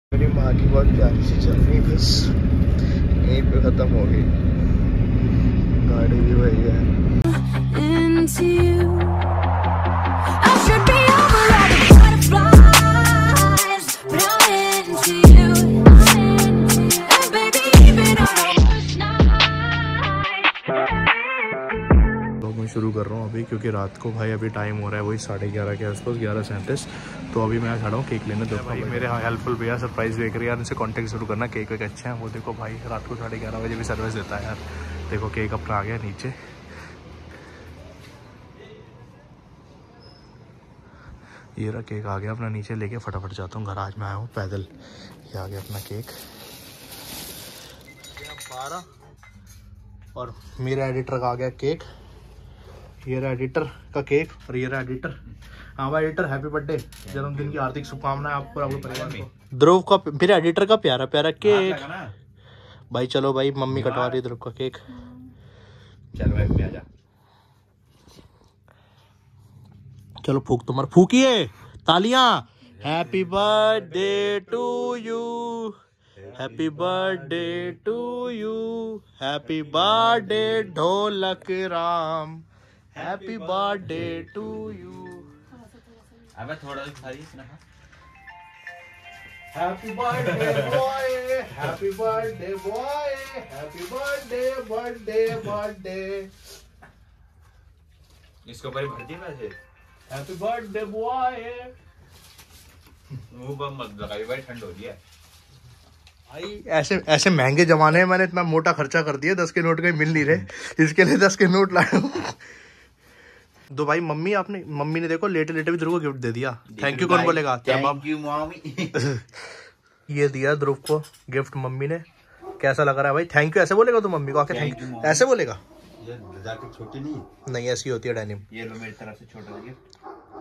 मेरी माँ की बहुत प्यारी सी चल रही, बस यहीं पे खत्म हो गई। गाड़ी भी वही है। शुरू कर रहा हूँ अभी, क्योंकि रात को भाई अभी टाइम हो रहा है वही 11:30 के आसपास, 11:37। तो अभी मैं खड़ा हूँ केक लेने। दो भाई मेरे हेल्पफुल भैया सरप्राइज बेकरी यार, इनसे कांटेक्ट शुरू करना। केक वेक अच्छे हैं वो। देखो भाई रात को 11:30 बजे भी सर्विस देता है यार। देखो केक अपना आ गया नीचे। ये रहा केक आ गया अपना नीचे, लेके फटाफट जाता हूँ घर। आज मैं आया हूँ पैदल। ये आ गया अपना केक। 12 और मेरे एडिटर का आ गया केक। ये रहा एडिटर का केक और ये रहा एडिटर। हाँ भाई एडिटर, हैप्पी बर्थडे, जन्मदिन की हार्दिक शुभकामनाएं आपको और आपके परिवार को। ध्रुव का, मेरे एडिटर का प्यारा प्यारा केक भाई। चलो भाई मम्मी कटवा रही ध्रुव का केक। चल भाई आ जा। चलो फूक, तुम्हारा फूकिए तालियां। Happy birthday to you, happy birthday to you, happy birthday Dholak Ram, happy birthday to you. अबे थोड़ा सा खाली ना। Happy birthday boy, happy birthday boy, happy birthday birthday birthday. इसको ऊपर भर दी वैसे। Happy birthday boy. मुंह पर मत लगाई भाई, ठंड हो रही है भाई। ऐसे ऐसे महंगे जमाने में मैंने इतना मोटा खर्चा कर दिया, 10 के नोट कहीं मिल नहीं रहे, इसके लिए 10 के नोट लाया हूँ। तो भाई मम्मी ने देखो लेटे लेटे भी ध्रुव को गिफ्ट दे दिया। थैंक यू कौन बोलेगा? Thank you mummy. ये दिया ध्रुव को गिफ्ट मम्मी ने। कैसा लग रहा है भाई? थैंक यू ऐसे बोलेगा तो मम्मी को आके थैंक यू ऐसे बोलेगा? ये जाके छोटी नहीं ऐसी होती है डेनिम। ये लो मेरी तरफ से छोटा गिफ्ट।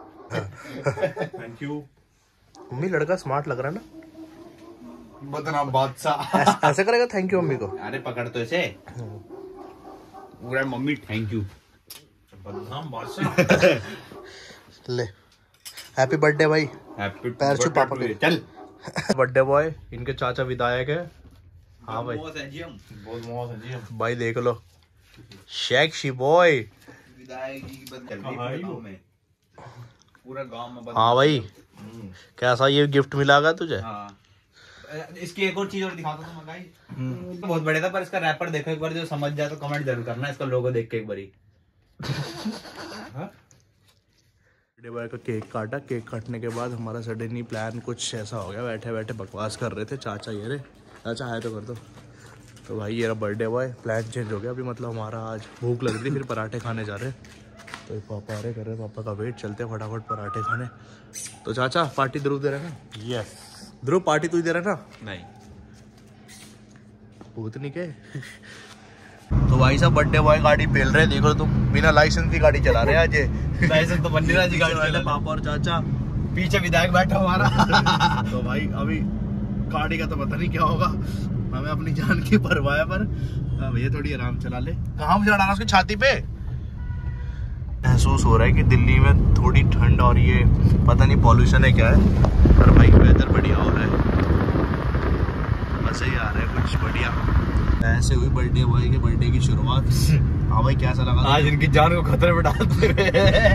Thank you mummy. लड़का स्मार्ट लग रहा है ना, बदनाम बादशाह। ऐसे करेगा थैंक यू मम्मी को? अरे पकड़ तो इसे पूरा। Mummy thank you. बदनाम बादशाह। ले हैप्पी बर्थडे भाई। हैप्पी पैर छू पापा के। चल। बर्थडे बॉय इनके चाचा विधायक है। हाँ भाई बहुत मौज है जी भाई देख लो शैक्सी बॉय। विधायक जी की बात चल रही है पूरा गांव में। हाँ भाई कैसा ये गिफ्ट मिला तुझे? हाँ। इसकी एक और चीज और दिखाता हूँ मंगाई। तो बहुत बड़े था, पर इसका रैपर देखो एक बार, जो समझ जाए तो कमेंट जरूर करना इसका लोगो देख के एक बारी। बर्थडे बॉय का केक काटा। केक काटने के बाद हमारा सडनली प्लान कुछ ऐसा हो गया, बैठे बैठे बकवास कर रहे थे चाचा। ये रे चाचा आए तो कर दो। तो भाई ये रहा बर्थडे बॉय। प्लान चेंज हो गया अभी, मतलब हमारा आज भूख लग रही, फिर पराठे खाने जा रहे। तो पापा आ रहे, कर रहे पापा का वेट, चलते फटाफट पराठे खाने। तो चाचा पार्टी ध्रुव दे रहा है ना? यस। ध्रुव पार्टी तू दे रहा है ना? नहीं भूतनी के। तो भाई साहब बर्थडे बॉय गाड़ी पेल रहे, देखो तुम, बिना लाइसेंस की गाड़ी चला रहे हैं आज। लाइसेंस तो बंदी राजी गाड़ी वाले पापा और चाचा, पीछे विधायक बैठा हमारा। तो भाई अभी गाड़ी का तो पता नहीं क्या होगा, हमें अपनी जान की परवाह है। पर भैया थोड़ी आराम चला ले। कहाँ मुझे डालना उसकी छाती पे? महसूस हो रहा है कि दिल्ली में थोड़ी ठंड और ये पता नहीं पॉल्यूशन है क्या है, पर भाई वेदर बढ़िया हो रहा है, मजा ही आ रहा है कुछ बढ़िया। ऐसे हुई बर्थडे बॉय के बर्थडे की शुरुआत। हाँ भाई कैसा लगा? आज इनकी जान को खतरे में डालते हुए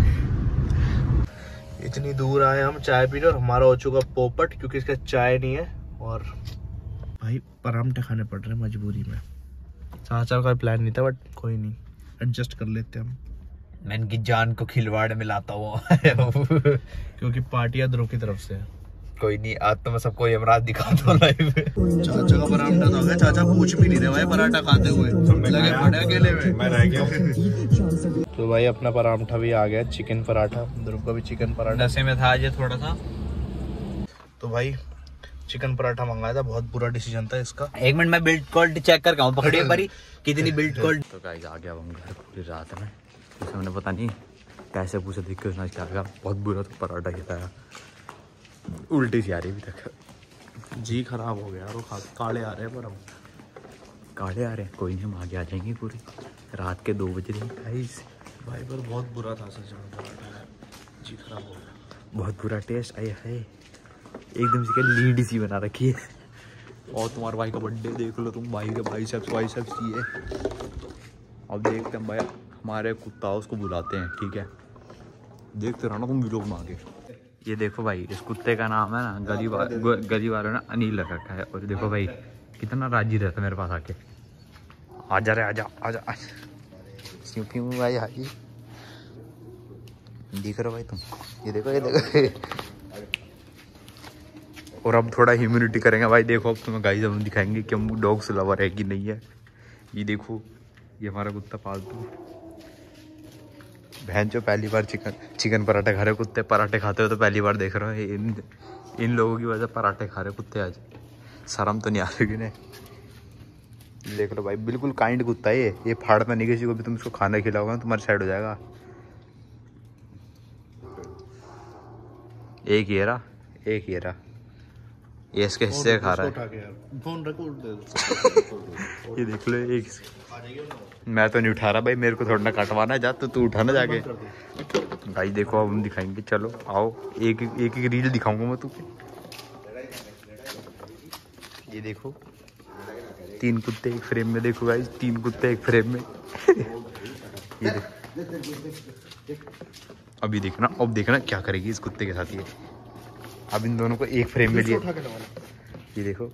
इतनी दूर आए हम चाय पीने, और हमारा हो चुका पोपट क्योंकि इसका चाय नहीं है। और भाई पराठे खाने पड़ रहे हैं मजबूरी में। चाचा का प्लान नहीं था, बट कोई नहीं, एडजस्ट कर लेते हम। मैं इनकी जान को खिलवाड़ में लाता हूँ। क्योंकि पार्टियां ध्रुव की तरफ से है। कोई नहीं, आज तो मैं सबको यमराज दिखाता हूँ लाइव। चाचा का पराठा तो हो गया, चाचा पूछ भी नहीं रहे भाई पराठा खाते हुए, लगे पड़े अकेले में। मैं रह गया। तो भाई अपना पराठा भी आ गया, चिकन पराठा। ध्रुव का भी चिकन पराठा। नशे में था ये थोड़ा सा। तो भाई चिकन पराठा मंगाया था, बहुत बुरा डिसीजन था इसका। एक मिनट मैं बिल्ड क्वालिटी चेक कर हूँ, पकड़िए बारी कितनी बिल्ड क्वालिटी। तो गाइस आ गया हम घर पूरी रात में, हमने पता नहीं कैसे पूछा दिख के क्या गया, बहुत बुरा तो पराठा खिलाया, उल्टी सी आ रही अभी तक, जी खराब हो गया। और काले आ रहे हैं, पर हम काले आ रहे हैं, कोई नहीं हम आगे आ जाएंगे। पूरी रात के 2 बजे भाई, पर बहुत बुरा था सच में पराठा, जी खराब हो गया, बहुत बुरा टेस्ट। आए है एकदम से क्या लीड सी बना रखी है। और तुम्हारे भाई का बर्थडे देख लो तुम, भाई के बाइसेप्स ये। अब देखते हैं भाई, हमारे कुत्ता उसको बुलाते हैं, ठीक है, देखते रहो ना तुम वीडियो में आगे। ये देखो भाई, इस कुत्ते का नाम है ना गली वालों ने अनिल रखा है। और देखो भाई कितना राजी रहता है मेरे पास आके, आजा रे आजा आजा स्नूपी में भाई हाजी दिख रहा भाई तुम, ये देखो। और अब थोड़ा ह्यूमिनिटी करेंगे भाई। देखो अब तुम्हें गाइस हम दिखाएंगे कि हम डॉग्स लवर है कि नहीं है। ये देखो, ये हमारा कुत्ता पालतू बहन जो पहली बार चिकन पराठे खा रहे कुत्ते। पराठे खाते हो तो पहली बार देख रहे हो। इन लोगों की वजह पराठे खा रहे कुत्ते आज। शर्म तो नहीं आ रही ने। देख लो भाई, बिल्कुल काइंड कुत्ता है ये फाड़ता नहीं किसी को भी। तुम इसको खाना खिलाओगे तुम्हारे साइड हो जाएगा। एक ये रहा ये इसके हिस्से खा रहा है। ये देख लो, एक मैं तो नहीं उठा रहा भाई, मेरे को थोड़ा ना काटवाना है। जा तो तू उठाना जाके। भाई देखो अब हम दिखाएंगे, चलो आओ एक रील दिखाऊंगा मैं तुझे। ये देखो 3 कुत्ते एक फ्रेम में। देखो गाइस 3 कुत्ते एक फ्रेम में। ये देखो, अभी देखना, अब देखना क्या करेगी इस कुत्ते के साथ ये। अब इन दोनों को एक फ्रेम में लिया। ये देखो,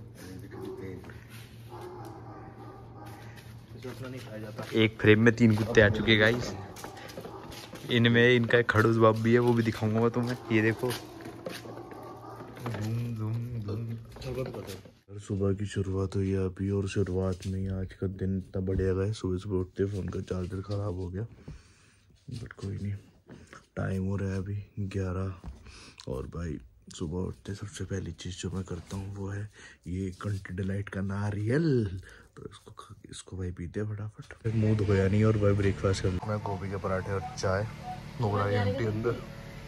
एक फ्रेम में 3 कुत्ते आ चुके गाइस। इनमें इनका एक खड़ूस बाप भी है, वो भी दिखाऊंगा मैं तुम्हें। ये देखो सुबह की शुरुआत हुई है अभी, और शुरुआत में ही आज का दिन इतना बढ़िया गया। सुबह उठते फ़ोन का चार्जर ख़राब हो गया, बट कोई नहीं। टाइम हो रहा है अभी 11। और भाई सुबह उठते सबसे पहली चीज़ जो मैं करता हूँ वो है ये कंट्री डिलाइट का नारियल। तो इसको भाई पीते हैं फटाफट। मुँह धोया नहीं और भाई ब्रेकफास्ट कर मैं गोभी के पराठे और चाय। घंटे अंदर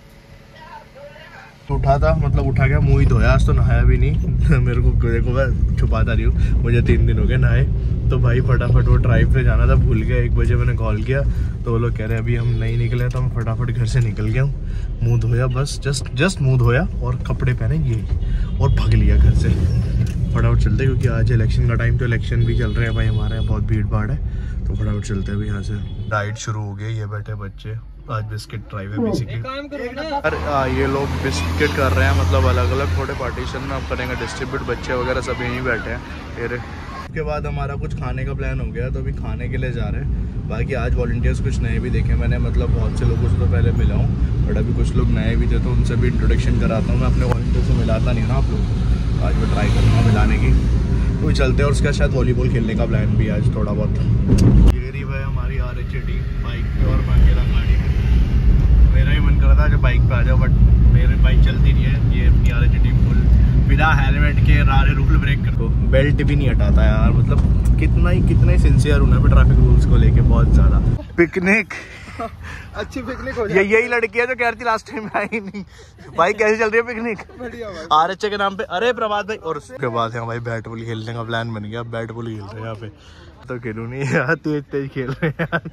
तो उठा था, मतलब उठा गया, मुँह ही धोया। आज तो नहाया भी नहीं। मेरे को देखो मैं छुपाता नहीं हूँ, मुझे 3 दिन हो गए नहाए। तो भाई फटाफट वो ड्राइव पे जाना था, भूल गया। 1 बजे मैंने कॉल किया तो वो लोग कह रहे हैं अभी हम नहीं निकले। तो मैं फटाफट घर से निकल गया हूँ। मुँह धोया, बस जस्ट मुँह धोया और कपड़े पहने ये, और भाग लिया घर से। फटाफट चलते, क्योंकि आज इलेक्शन का टाइम, तो इलेक्शन भी चल रहे हैं भाई हमारे यहाँ, बहुत भीड़ भाड़ है। तो फटाफट चलते हैं अभी यहाँ से। डाइट शुरू हो गई। ये बैठे बच्चे, आज बिस्किट ड्राइव है बेसिकली। अरे ये लोग बिस्किट कर रहे हैं, मतलब अलग अलग थोड़े पार्टीशन में अब करेंगे डिस्ट्रीब्यूट। बच्चे वगैरह सब यहीं बैठे हैं। फिर उसके बाद हमारा कुछ खाने का प्लान हो गया, तो अभी खाने के लिए जा रहे हैं। बाकी आज वॉलंटियर्स कुछ नए भी देखे मैंने, मतलब बहुत से लोगों से तो पहले मिला हूँ, बट अभी कुछ लोग नए भी थे, तो उनसे भी इंट्रोडक्शन कराता हूँ। मैं अपने वॉलंटियर से मिलाता नहीं ना आप लोग, आज मैं ट्राई करूँगा मिलाने की। तो चलते हैं, और उसका शायद वॉलीबॉल खेलने का प्लान भी आज थोड़ा बहुत। ये रही भाई हमारी RHAD बाइक पे, और मैं अकेला गाड़ी में। मेरा ही मन कर रहा था कि बाइक पे आ जाओ, बट मेरी बाइक चलती नहीं है। ये अपनी RHAD फुल बिना हेलमेट के रारे रूल ब्रेक कर दो, बेल्ट भी नहीं हटाता यार। मतलब कितना ही सिंसियर हूँ ना ट्रैफिक रूल्स को लेके, बहुत ज्यादा। पिकनिक अच्छी पिकनिक हो जाए। यही लड़की है जो कह रही थी लास्ट टाइम आई नहीं। भाई कैसी चल रही है पिकनिक? RHA के नाम पे। अरे प्रभात भाई। और उसके बाद है भाई बैट बॉल खेलने का प्लान बन गया। बैट बॉल खेल रहे हैं यहाँ पे, तो खेलू नहीं यार, तेज खेल रहे हैं यार।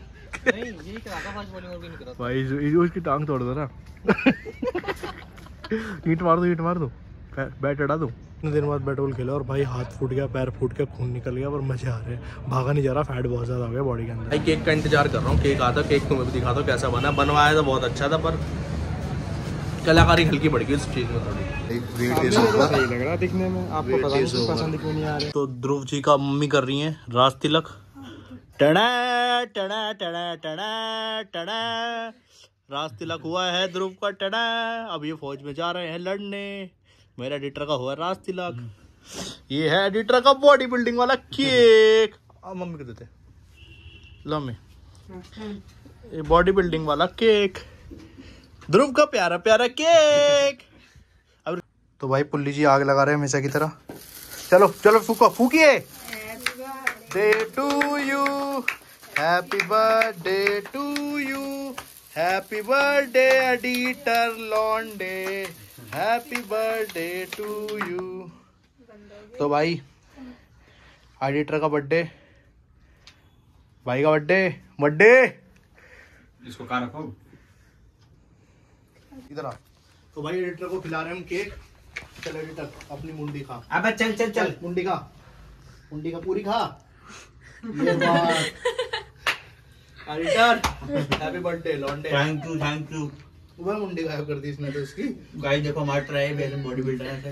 भाई उसकी टांग तोड़ दो ना। ईंट मार दो बैट हटा दो। इतने दिन बाद बैट बॉल खेला और भाई हाथ फूट गया, पैर फूट गया, खून निकल गया, पर मजे आ रहे हैं। भागा नहीं जा रहा, फैट बहुत ज्यादा हो गया बॉडी के अंदर। भाई केक का इंतजार कर रहा हूँ। केक आता, केक तुम्हें भी दिखाता हूँ कैसा बना। बनवाया तो बहुत अच्छा था, पर कलाकारी हल्की पड़ गई इस चीज में थोड़ी। सही लग रहा दिखने में, आपको पता नहीं पसंद क्यों नहीं आ रहा। तो ध्रुव जी का मम्मी कर रही है राज तिलक। टड़ा टड़ा टड़ा टड़ा टड़ा, राज तिलक हुआ है ध्रुव का। टड़ा, अब ये फौज में जा रहे हैं लड़ने। मेरा एडिटर का हुआ राज तिलक। ये है एडिटर का बॉडी बिल्डिंग वाला केक। मम्मी को देते लो, मम्मी ये बॉडी बिल्डिंग वाला केक, ध्रुव का प्यारा प्यारा केक। अब तो भाई पुल्ली जी आग लगा रहे हैं हमेशा की तरह। चलो चलो फूको, फूकिए। Day to you, happy birthday to you, happy birthday editor लॉन्डे, हैप्पी बर्थडे टू यू। तो भाई एडिटर का बर्थडे, भाई का बर्थडे इसको कहाँ रखो इधर आ। तो भाई एडिटर को खिला रहे हैं हम केक। चल एडिटर अपनी मुंडी खा। अबे चल चल चल मुंडी खा पूरी खा। ये बात एडिटर हैप्पी बर्थडे लॉन्डे। थैंक यू वह मुंडी गायब कर दी इसने तो इसकी। गाइस देखो हमारा ट्राई वैसे बॉडी बिल्डर है।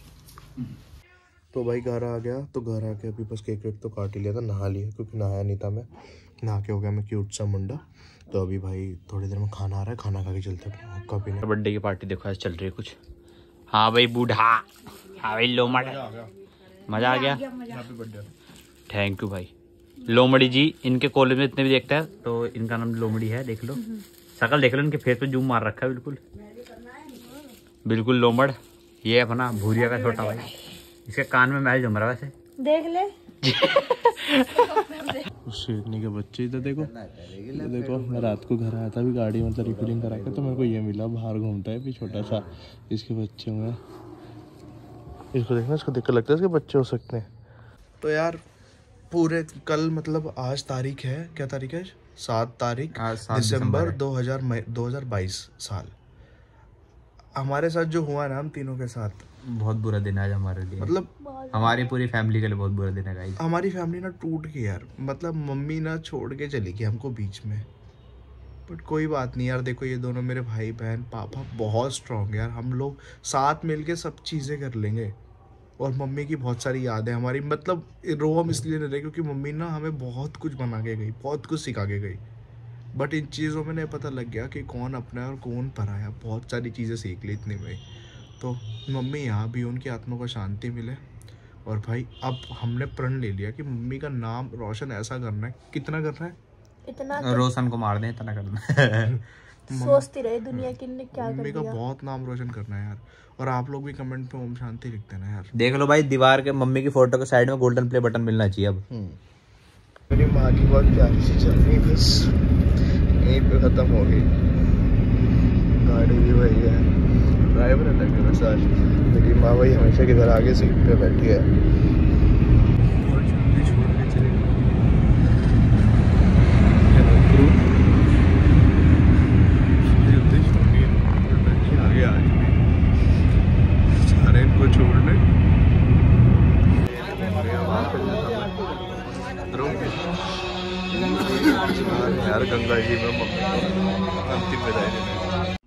तो भाई घर आ गया, तो घर आके अभी बस केक वेक तो काट ही लिया था, नहा लिया क्योंकि नहाया नहीं था मैं। नहा के हो गया मैं क्यूट सा मुंडा। तो अभी भाई थोड़ी देर में खाना आ रहा है, खाना खा के चलते हैं कभी नहीं। बर्थडे की पार्टी देखो आज चल रही है कुछ। हाँ भाई बूढ़ा, हाँ भाई लोमड़, मजा आ गया। Happy birthday. थैंक यू भाई। लोमड़ी जी इनके कॉलेज में इतने भी देखता है तो इनका नाम लोमड़ी है। देख लो शकल देख लो, इनके फेस पे जूम मार रखा है बिल्कुल बिल्कुल लोमड़। ये अपना भूरिया का छोटा भाई, इसके कान में मैल जम रहा है वैसे देख ले। शेरनी के बच्चे इधर देखो, ये देखो मैं रात को घर आया था अभी गाड़ी मतलब रिफिलिंग करा के, तो मेरे को ये मिला, बाहर घूमता है भी छोटा सा। इसके बच्चे हुए, इसको देखना, इसको देख कर लगता है इसके बच्चे हो सकते हैं। तो यार पूरे कल मतलब आज तारीख है, क्या तारीख है? 7 तारीख दिसंबर 2022 साल। हमारे साथ जो हुआ ना हम तीनों के साथ, बहुत बुरा दिन है आज हमारे लिए, मतलब हमारी पूरी फैमिली के लिए बहुत बुरा दिन है गाइस। हमारी फैमिली ना टूट गई यार, मतलब मम्मी ना छोड़ के चली गई हमको बीच में। बट कोई बात नहीं यार, देखो ये दोनों मेरे भाई बहन पापा बहुत स्ट्रांग है यार, हम लोग साथ मिलके सब चीज़ें कर लेंगे। और मम्मी की बहुत सारी यादें हमारी, मतलब रो हम इसलिए नहीं रहे क्योंकि मम्मी ना हमें बहुत कुछ बना के गई, बहुत कुछ सिखा के गई। बट इन चीज़ों में नहीं पता लग गया कि कौन अपना है और कौन पराया, बहुत सारी चीज़ें सीख ली इतनी में। तो मम्मी यहाँ भी, उनकी आत्मा को शांति मिले। और भाई अब हमने प्रण ले लिया कि मम्मी का नाम रोशन ऐसा करना है। कितना करना है? इतना रोशन को मार दें, इतना करना। सोचती रहे दुनिया की ने क्या कर मम्मी का दिया। बहुत नाम रोशन करना है यार। और आप लोग भी कमेंट पे ओम शांति लिख देना यार। देख लो भाई दीवार के मम्मी की फोटो के साइड में गोल्डन प्ले बटन मिलना चाहिए अब। मेरी माँ की बहुत प्यारी सी जर्नी बस यहीं पे खत्म हो गई। गाड़ी भी वही है, ड्राइवर अलग है बस आज। मेरी माँ वही हमेशा की तरह आगे सीट पे बैठी है। और जल्दी छोड़ के चली गई। जल्दी छोड़ के बैठी आगे आ गई सारे इनको छोड़ने। यार गंगा जी में मम्मी को अंतिम विदाई देने